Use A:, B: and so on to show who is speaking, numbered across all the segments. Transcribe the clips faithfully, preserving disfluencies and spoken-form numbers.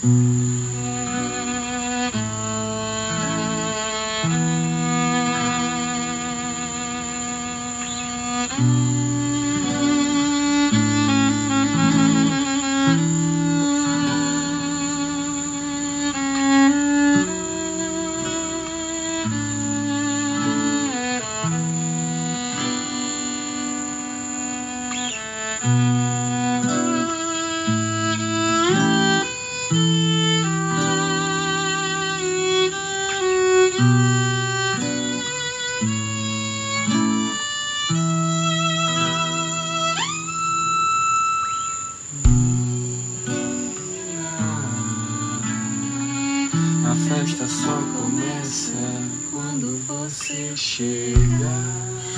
A: A festa só começa quando você chega.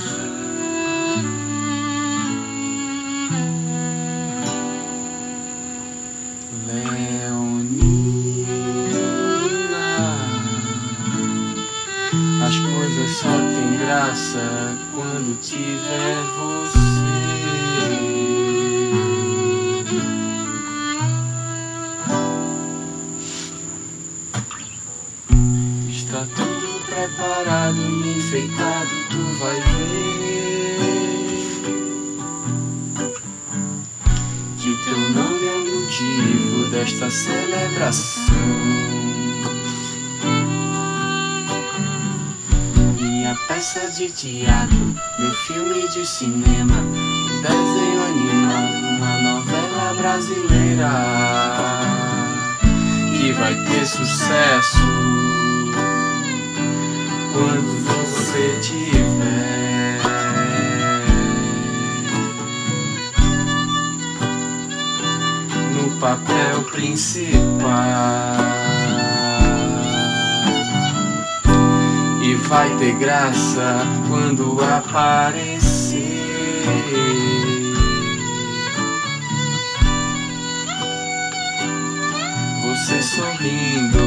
A: Leonina, as coisas só têm graça quando tiver você. Está tudo preparado e enfeitado, tu vai ver que teu nome é o motivo desta celebração. Minha peça de teatro, meu filme de cinema, desenho animado, uma novela brasileira que vai ter sucesso quando você tiver no papel principal. E vai ter graça quando aparecer você sorrindo.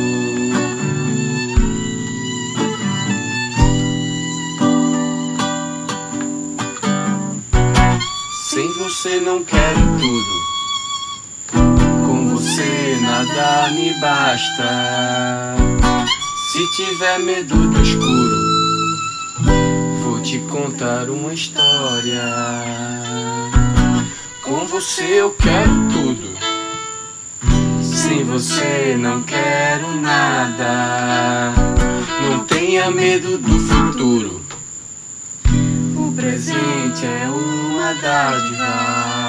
A: Sem você não quero tudo, com você nada me basta. Se tiver medo do escuro, vou te contar uma história. Com você eu quero tudo, sem você não quero nada. Não tenha medo do futuro, o presente é uma dádiva.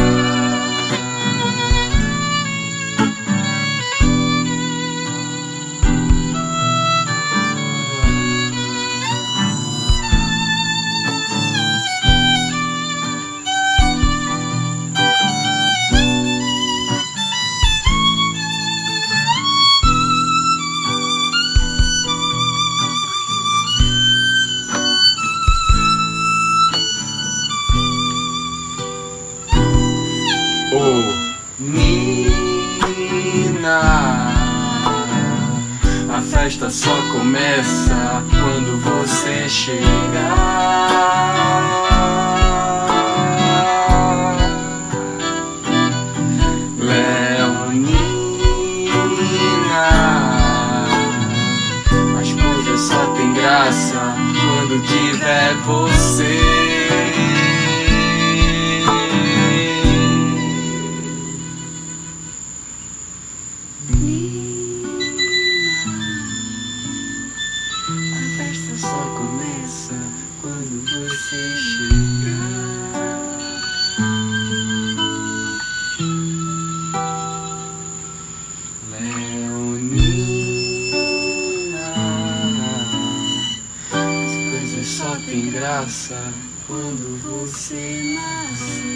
A: Oh, Nina, a festa só começa quando você chegar. Leonina, as coisas só têm graça quando tiver você. Só começa quando você chegar. Leonina, as coisas só têm graça quando você nasce.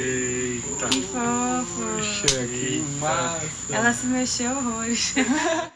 B: Eita! Que fofo!
A: Puxa, que massa!
B: Ela se mexeu horrores.